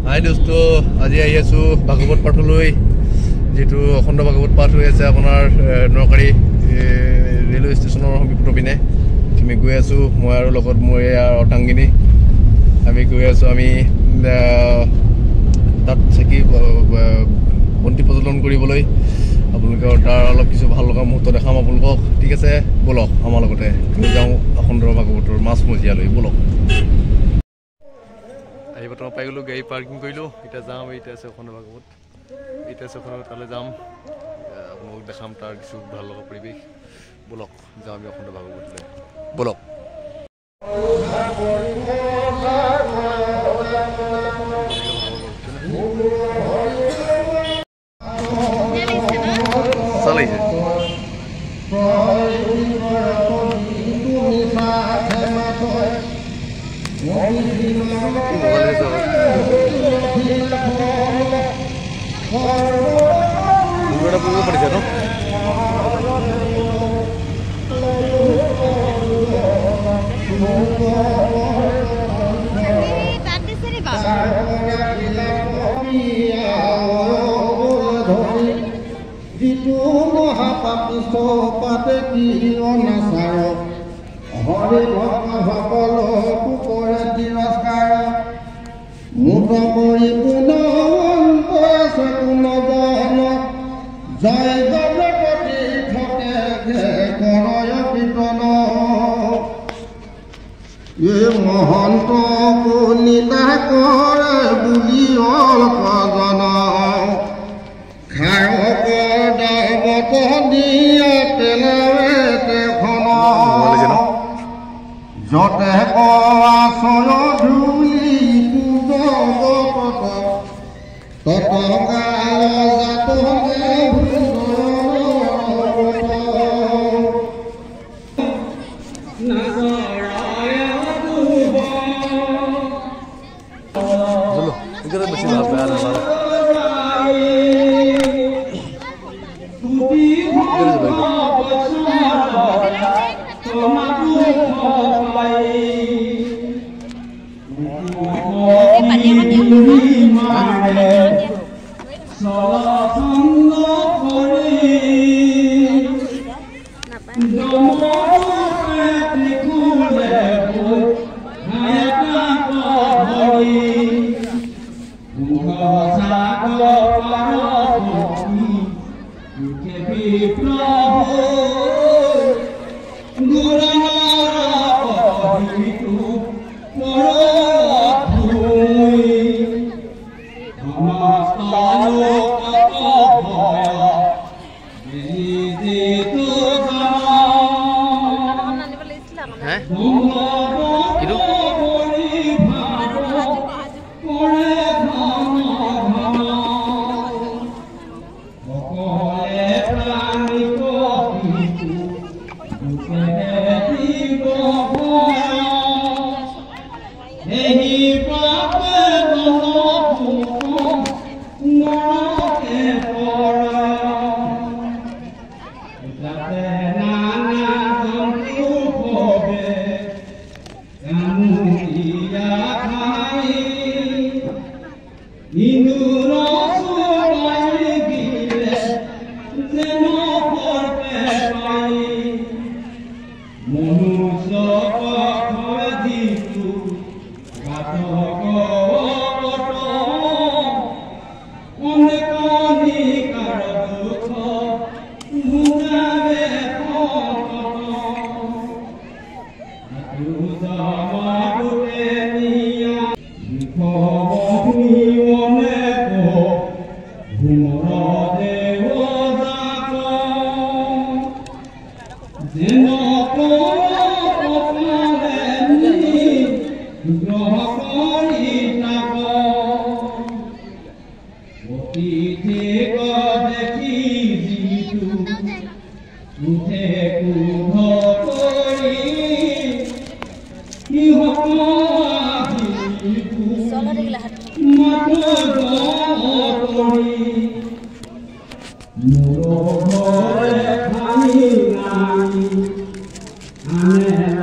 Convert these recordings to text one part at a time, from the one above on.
হাই দোস্ত, আজি আহি আছোঁ ভাগৱত পাঠলৈ, যিটো অখণ্ড ভাগৱত পাঠ হৈ আছে আপোনাৰ নৰকাৰী ৰেলৱে ষ্টেচনৰ সমীপৰ পিনে। আমি গৈ আছোঁ, মই আৰু লগত মোৰ ইয়াৰ অৰ্ধাংগিনী। আমি গৈ আছোঁ, আমি তাত চাকি বন্তি প্ৰজ্বলন কৰিবলৈ। আপোনালোকৰ তাৰ অলপ কিছু ভাল লগা মুহূৰ্ত দেখাম আপোনালোকক। ঠিক আছে, ব'লক আমাৰ লগতে আমি যাওঁ অখণ্ড ভাগৱতৰ মাজমজিয়ালৈ, ব'লক। আহি বৰ্তমান পাই গ'লোঁ, গাড়ী পাৰ্কিং কৰিলোঁ। এতিয়া যাম, এতিয়া আছে অখণ্ড ভাগৱত, এতিয়া আছে অখণ্ড, তালৈ যাম, আপোনালোকক দেখাম তাৰ কিছু ভাল লগা পৰিৱেশ। ব'লক যাওঁ আমি অখণ্ড ভাগৱতলৈ, ব'লক। চালাইছে পাৰিছে ন? যিটো মহাপাপিষ্ঠ পাপে কি অনাচাৰ, হৰি ভক্তসকলকো কৰে তিৰস্কাৰ। মুঠ কৰি পুনঃ আছে পুনজন, জয় জগতপতি থাকে কৰয় কীৰ্তন। এই মহন্তকো নিন্দা কৰে বুলি অল্প জন, খাৰকৰ দাবত দিয়া তেলাৱেতেখন, যতে আচৰ ধূলি জগতত ততকাল জাতকে বেছি ভাল বেয়া নালাগে।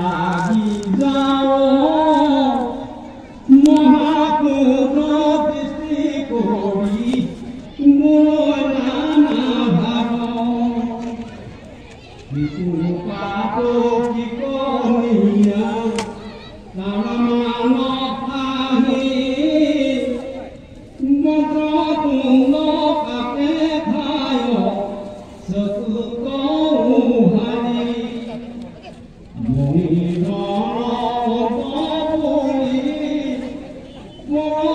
মহাপুর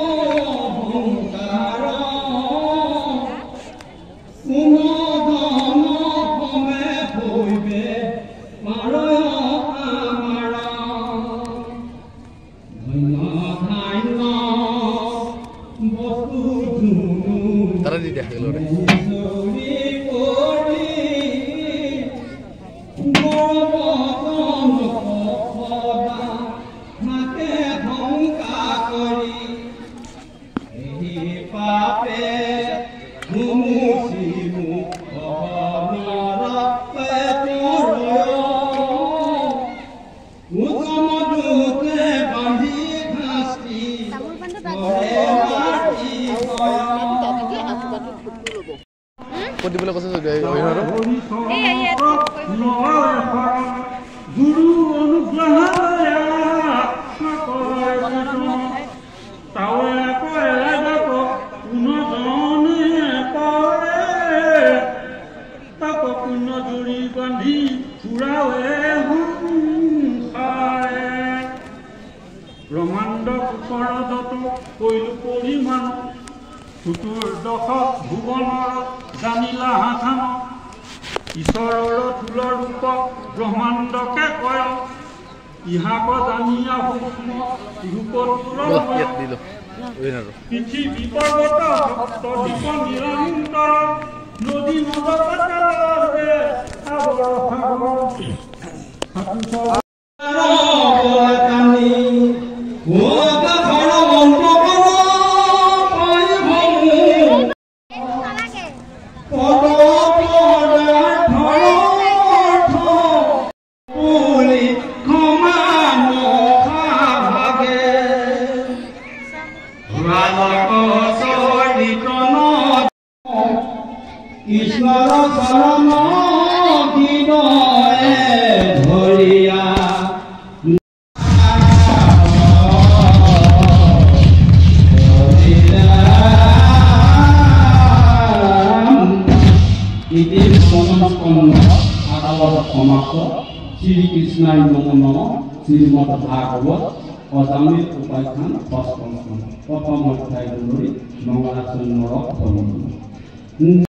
তারা দি দেখালো রে Kodi boleh kau sesuai orang orang? Guru anugrahaya tawa koela ko uno jone pare tako kuno juri bandi furawe hunsae ব্ৰহ্মাণ্ড কুকৰদত কৈলো পৰিমাণ চতুৰ দশক ভুৱনৰ জানিলা হাথান ঈশ্বৰৰ থূল ৰূপ ব্ৰহ্মাণ্ডকে কয় ইহাক জানিয়া সূক্ষ্ম ৰূপটোৰ পৃথিৱী পৰ্বত সপ্ত দ্বীপ নিৰন্তৰ নদী নদ পাতালে সাগৰ সাগৰ ঈশ্বর শরণ হৃদয়ে ধরিয়া ইতি সমাপন আদালত সমাপ্ত শ্রীকৃষ্ণায় নমো নমঃ শ্রীমদ ভাগবত অজামিল উপাখ্যান অষ্টম প্রথম অধ্যায় মঙ্গলাচরণ